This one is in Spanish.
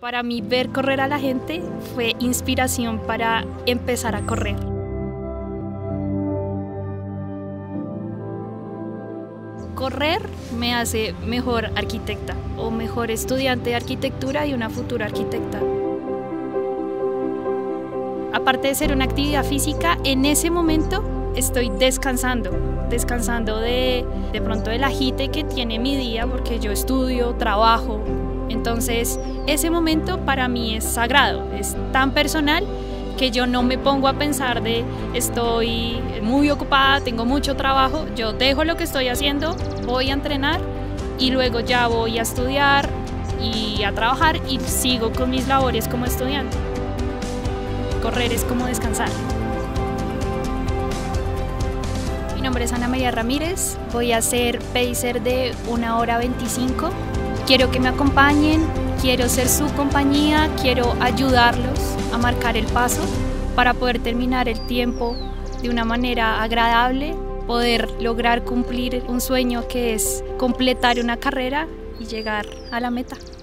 Para mí ver correr a la gente fue inspiración para empezar a correr. Correr me hace mejor arquitecta o mejor estudiante de arquitectura y una futura arquitecta. Aparte de ser una actividad física, en ese momento estoy descansando de pronto del agite que tiene mi día, porque yo estudio, trabajo. Entonces ese momento para mí es sagrado, es tan personal que yo no me pongo a pensar de estoy muy ocupada, tengo mucho trabajo. Yo dejo lo que estoy haciendo, voy a entrenar y luego ya voy a estudiar y a trabajar y sigo con mis labores como estudiante. Correr es como descansar. Mi nombre es Ana María Ramírez, voy a ser pacer de 1 hora 25. Quiero que me acompañen, quiero ser su compañía, quiero ayudarlos a marcar el paso para poder terminar el tiempo de una manera agradable, poder lograr cumplir un sueño que es completar una carrera y llegar a la meta.